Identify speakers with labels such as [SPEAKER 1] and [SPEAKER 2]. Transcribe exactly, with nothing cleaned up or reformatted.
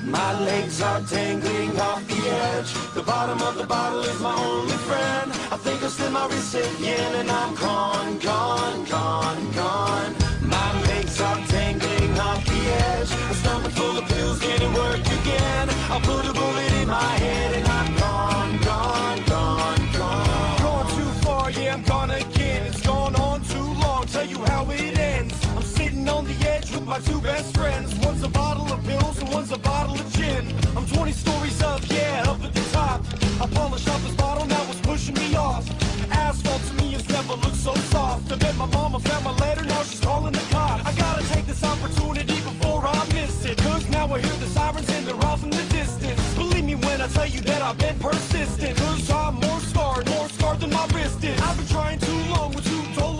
[SPEAKER 1] My legs are dangling off the edge. The bottom of the bottle is my only friend. I think I'll slip my wrist again, and I'm gone, gone, gone, gone. My legs are dangling off the edge. A stomach full of pills, can it work again? I'll put a bullet in my head, and I'm gone, gone, gone, gone. Gone too far, yeah, I'm gone again. It's gone on too long, tell you how it ends. I'm sitting on the edge with my two best friends. One's a bottle of pills and one's a bottle of gin. I'm twenty stories up, yeah, up at the top. I polished off this bottle, now it's pushing me off. Asphalt to me has never looked so soft. I bet my mama found my letter, now she's calling the cops. I gotta take this opportunity before I miss it, cause now I hear the sirens and they're off in the distance. Believe me when I tell you that I've been persistent, cause I'm more scarred, more scarred than my wrist is. I've been trying too long with two told